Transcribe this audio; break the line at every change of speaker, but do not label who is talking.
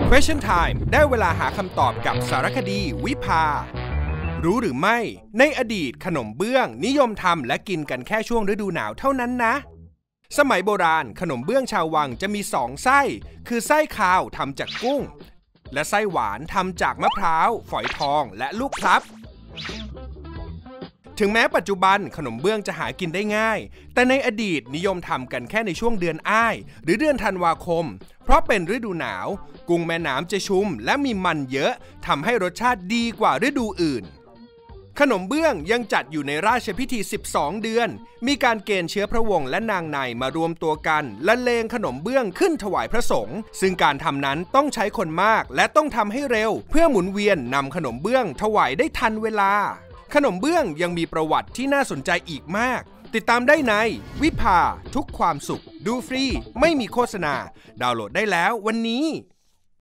Question Time ได้เวลาหาคำตอบกับสารคดีวิภารู้หรือไม่ในอดีตขนมเบื้องนิยมทำและกินกันแค่ช่วงฤดูหนาวเท่านั้นนะสมัยโบราณขนมเบื้องชาววังจะมี2ไส้คือไส้คาวทำจากกุ้งและไส้หวานทำจากมะพร้าวฝอยทองและลูกพลับถึงแม้ปัจจุบันขนมเบื้องจะหากินได้ง่ายแต่ในอดีตนิยมทำกันแค่ในช่วงเดือนอ้ายหรือเดือนธันวาคมเพราะเป็นฤดูหนาวกุ้งแม่น้ำจะชุ่มและมีมันเยอะทำให้รสชาติดีกว่าฤดูอื่นขนมเบื้องยังจัดอยู่ในราชพิธี12เดือนมีการเกณฑ์เชื้อพระวงศ์และนางในมารวมตัวกันและเลงขนมเบื้องขึ้นถวายพระสงฆ์ซึ่งการทำนั้นต้องใช้คนมากและต้องทำให้เร็วเพื่อหมุนเวียนนำขนมเบื้องถวายได้ทันเวลาขนมเบื้องยังมีประวัติที่น่าสนใจอีกมากติดตามได้ในวิภาทุกความสุขดูฟรีไม่มีโฆษณาดาวน์โหลดได้แล้ววันนี้